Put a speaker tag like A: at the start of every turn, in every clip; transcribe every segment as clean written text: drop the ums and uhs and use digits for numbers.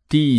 A: 第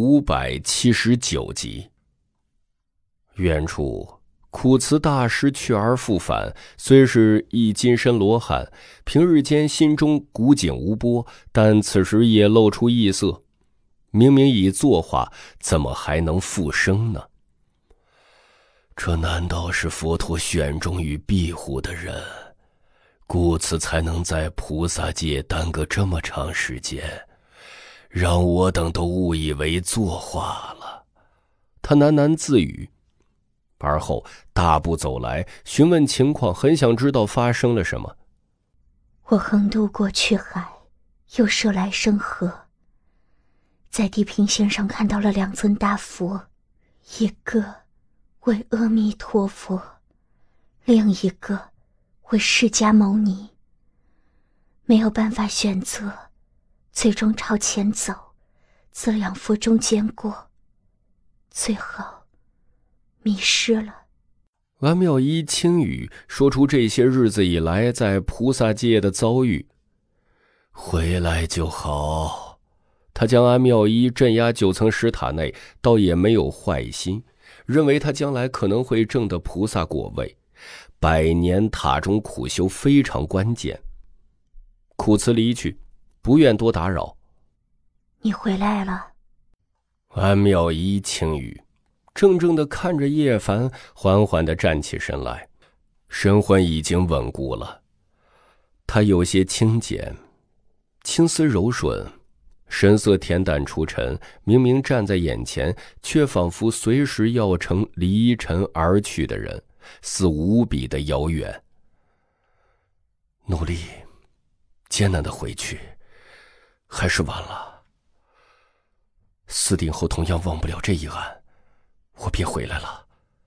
A: 1579集。远处苦辞大师去而复返，虽是一金身罗汉，平日间心中古井无波，但此时也露出异色。明明已作化，怎么还能复生呢？这难道是佛陀选中与庇护的人，故此才能在菩萨界耽搁这么长时间，让我等都误以为作化了。他喃喃自语，而后大步走来，询问情况，很想知道发生了什么。
B: 我横渡过去海，又涉来生河，在地平线上看到了2尊大佛，一个为阿弥陀佛，另一个为释迦牟尼。没有办法选择，最终朝前走，自2佛中间过，最后迷失了。
A: 安妙一轻语说出这些日子以来在菩萨界的遭遇。回来就好。他将安妙一镇压9层石塔内，倒也没有坏心，认为他将来可能会证得菩萨果位，100年塔中苦修非常关键。苦辞离去，不愿多打扰。
B: 你回来了。
A: 安妙一轻语，怔怔地看着叶凡，缓缓地站起身来，神魂已经稳固了。他有些轻简，青丝柔顺，神色恬淡出尘，明明站在眼前，却仿佛随时要成离尘而去的人，似无比的遥远。努力艰难地回去，还是晚了。死定后同样忘不了这一案，我便回来了。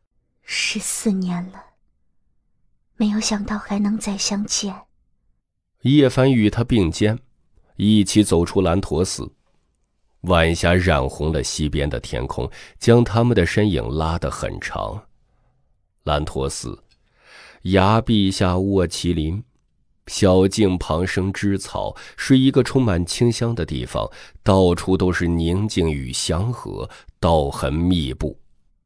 B: 14年了，没有想到还能再相见。
A: 叶凡与他并肩，一起走出兰陀寺。晚霞染红了西边的天空，将他们的身影拉得很长。兰陀寺崖壁下卧麒麟，小径旁生枝草，是一个充满清香的地方，到处都是宁静与祥和，道痕密布。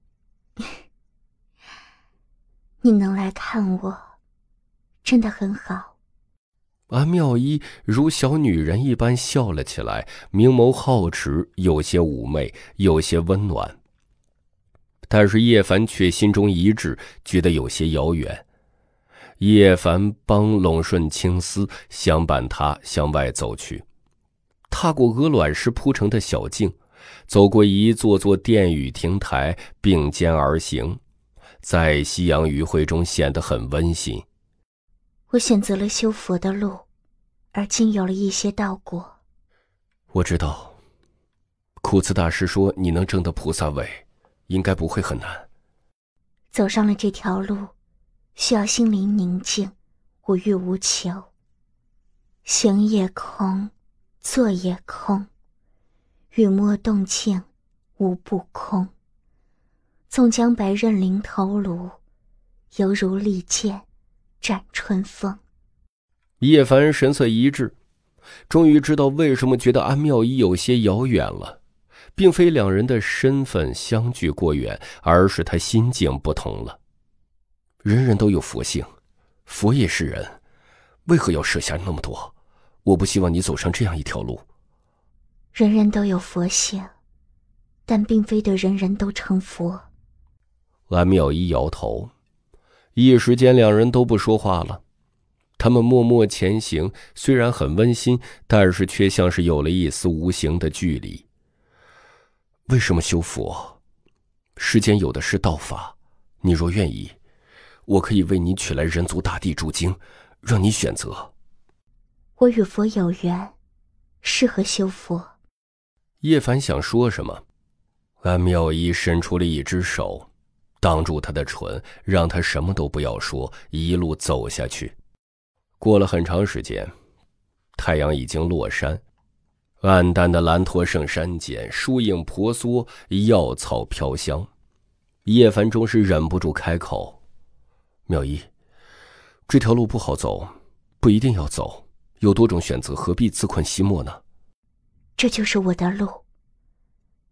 B: 你能来看我，真的很好。
A: 安妙一如小女人一般笑了起来，明眸皓齿，有些妩媚，有些温暖。但是叶凡却心中一滞，觉得有些遥远。叶凡帮拢顺青丝，相伴他向外走去，踏过鹅卵石铺成的小径，走过一座座殿宇亭台，并肩而行，在夕阳余晖中显得很温馨。
B: 我选择了修佛的路，而今有了一些道果。
A: 我知道，苦辞大师说你能证得菩萨位，应该不会很难。
B: 走上了这条路，需要心灵宁静，无欲无求。行也空，坐也空，雨墨动静，无不空。纵将白刃临头颅，犹如利剑斩春风。
A: 叶凡神色一滞，终于知道为什么觉得安妙一有些遥远了，并非2人的身份相距过远，而是他心境不同了。人人都有佛性，佛也是人，为何要设下那么多？我不希望你走上这样一条路。
B: 人人都有佛性，但并非对人人都成佛。
A: 安妙一摇头，一时间2人都不说话了。他们默默前行，虽然很温馨，但是却像是有了一丝无形的距离。为什么修佛？世间有的是道法，你若愿意，我可以为你取来人族大地诸经，让你选择。
B: 我与佛有缘，适合修佛。
A: 叶凡想说什么，安妙一伸出了一只手，挡住他的唇，让他什么都不要说，一路走下去。过了很长时间，太阳已经落山，暗淡的兰陀圣山间，树影婆娑，药草飘香。叶凡终是忍不住开口：妙一，这条路不好走，不一定要走，有多种选择，何必自困西莫呢？
B: 这就是我的路，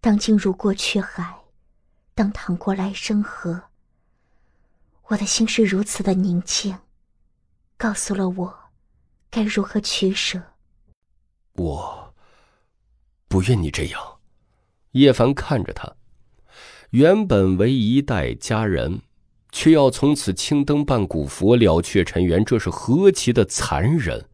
B: 当进入过去海，当淌过来生河，我的心是如此的宁静，告诉了我该如何取舍。
A: 我不愿你这样。叶凡看着他，原本为一代佳人，却要从此青灯伴古佛，了却尘缘，这是何其的残忍。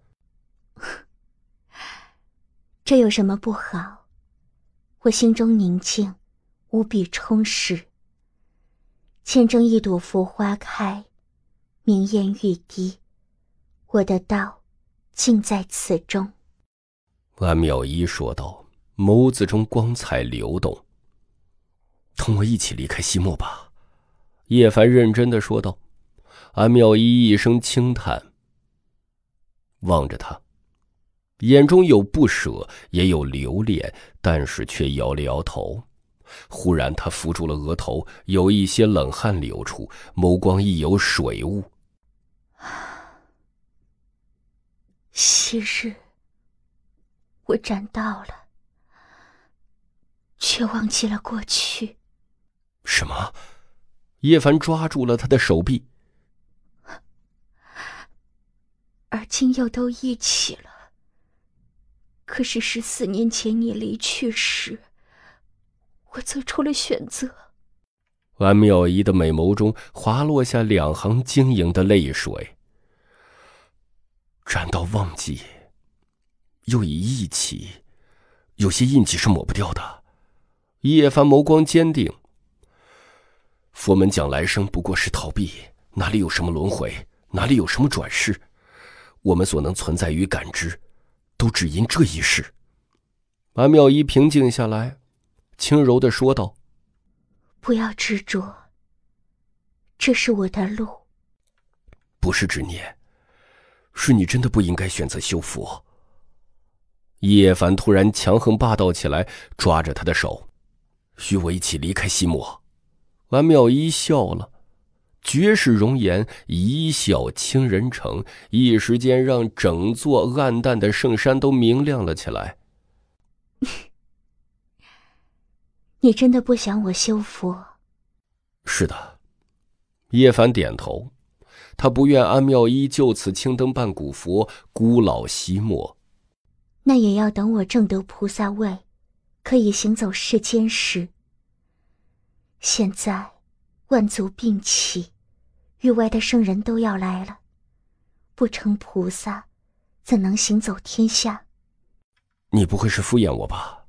B: 这有什么不好？我心中宁静，无比充实。见证一朵佛花开，明艳欲滴，我的道尽在此中。
A: 安妙一说道，眸子中光彩流动。同我一起离开西漠吧。叶凡认真地说道。安妙一一声轻叹，望着他，眼中有不舍，也有留恋，但是却摇了摇头。忽然他扶住了额头，有一些冷汗流出，眸光亦有水雾。
B: 昔日我斩到了，却忘记了过去。
A: 什么？叶凡抓住了他的手臂。
B: 而今又都一起了。可是14年前你离去时，我做出了选择。
A: 安妙仪的美眸中滑落下2行晶莹的泪水。斩到忘记，又已一起，有些印记是抹不掉的。叶凡眸光坚定。佛门讲来生不过是逃避，哪里有什么轮回，哪里有什么转世？我们所能存在与感知，都只因这一世。安妙仪平静下来，轻柔地说道：
B: 不要执着，这是我的路。
A: 不是执念，是你真的不应该选择修佛。叶凡突然强横霸道起来，抓着他的手，与我一起离开西漠。安妙一笑了，绝世容颜，一笑倾人城，一时间让整座暗淡的圣山都明亮了起来。
B: 你真的不想我修佛？
A: 是的。叶凡点头，他不愿安妙一就此青灯伴古佛，孤老西漠。
B: 那也要等我证得菩萨位，可以行走世间时。现在万族并起，域外的圣人都要来了，不成菩萨，怎能行走天下？
A: 你不会是敷衍我吧？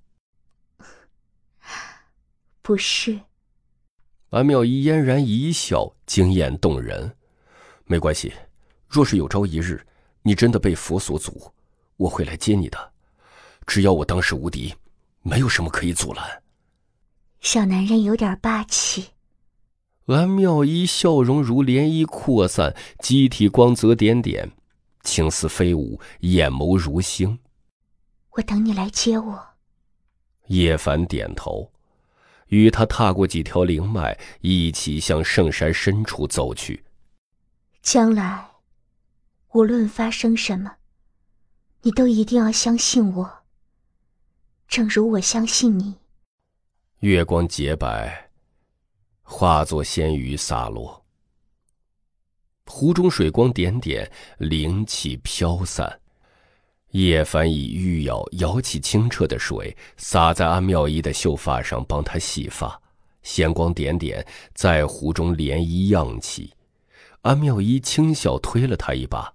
B: 不是。
A: 安妙一嫣然一笑，惊艳动人。没关系，若是有朝一日你真的被佛所阻，我会来接你的。只要我当时无敌，没有什么可以阻拦。
B: 小男人有点霸气。
A: 安妙一笑容如涟漪扩散，机体光泽点点，情丝飞舞，眼眸如星。
B: 我等你来接我。
A: 叶凡点头，与他踏过几条灵脉，一起向圣山深处走去。
B: 将来无论发生什么，你都一定要相信我，正如我相信你。
A: 月光洁白，化作仙雨洒落，湖中水光点点，灵气飘散。叶凡以玉舀舀起清澈的水，洒在安妙一的秀发上，帮她洗发，仙光点点，在湖中涟漪漾起。安妙一轻笑推了他一把：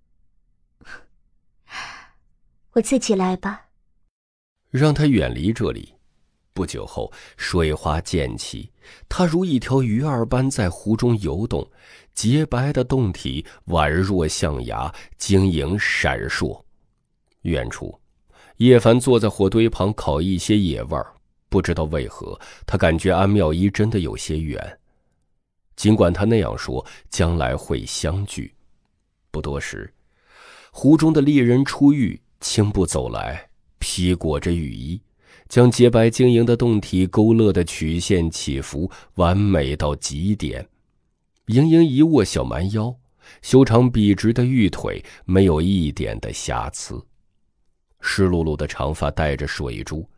B: 我自己来吧。
A: 让他远离这里。不久后，水花溅起，它如一条鱼儿般在湖中游动，洁白的洞体宛若象牙，晶莹闪烁。远处，叶凡坐在火堆旁烤一些野味儿，不知道为何，他感觉安妙一真的有些远。尽管他那样说，将来会相聚。不多时，湖中的猎人出狱，轻步走来，披裹着雨衣，将洁白晶莹的洞体勾勒的曲线起伏，完美到极点。盈盈一握小蛮腰，修长笔直的玉腿没有一点的瑕疵。湿漉漉的长发带着水珠，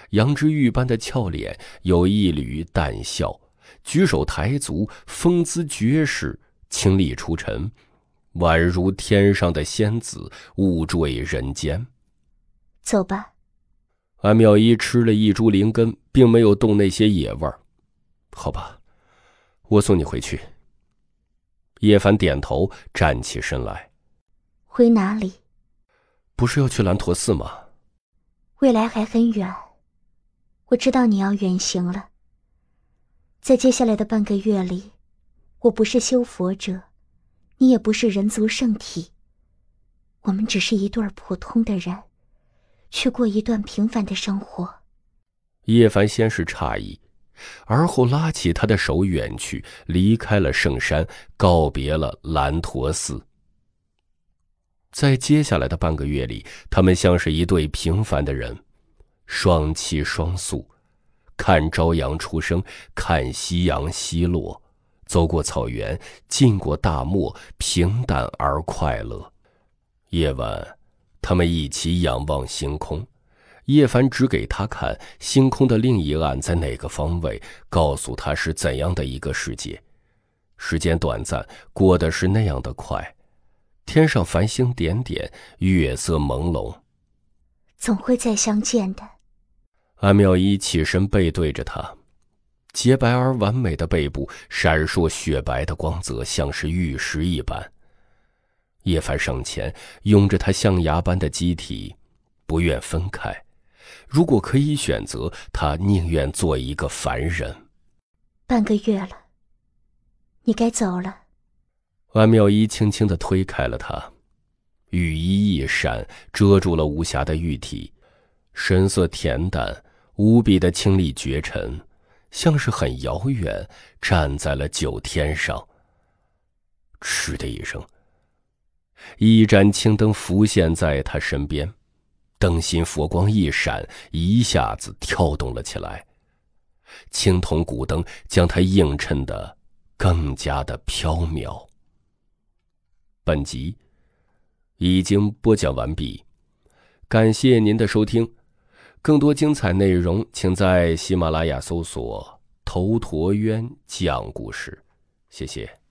A: 羊脂玉般的俏脸有一缕淡笑，举手抬足，风姿绝世，清丽出尘，宛如天上的仙子，误坠人间。
B: 走吧。
A: 安妙一吃了一株灵根，并没有动那些野味儿。好吧，我送你回去。叶凡点头，站起身来。
B: 回哪里？
A: 不是要去兰陀寺吗？
B: 未来还很远，我知道你要远行了。在接下来的半个月里，我不是修佛者，你也不是人族圣体，我们只是一对普通的人，去过一段平凡的生活。
A: 叶凡先是诧异，而后拉起他的手远去，离开了圣山，告别了兰陀寺。在接下来的半个月里，他们像是一对平凡的人，双栖双宿，看朝阳初升，看夕阳西落，走过草原，进过大漠，平淡而快乐。夜晚，他们一起仰望星空，叶凡指给他看星空的另一岸在哪个方位，告诉他是怎样的一个世界。时间短暂，过得是那样的快。天上繁星点点，月色朦胧，
B: 总会再相见的。
A: 安妙一起身背对着他，洁白而完美的背部闪烁雪白的光泽，像是玉石一般。叶凡上前拥着他象牙般的机体，不愿分开。如果可以选择，他宁愿做一个凡人。
B: 半个月了，你该走了。
A: 安妙一轻轻地推开了他，羽衣一闪，遮住了无瑕的玉体，神色恬淡，无比的清丽绝尘，像是很遥远，站在了九天上。嗤的一声，一盏青灯浮现在他身边，灯芯佛光一闪，一下子跳动了起来，青铜古灯将它映衬得更加的飘渺。本集已经播讲完毕，感谢您的收听。更多精彩内容，请在喜马拉雅搜索“头陀渊讲故事”。谢谢。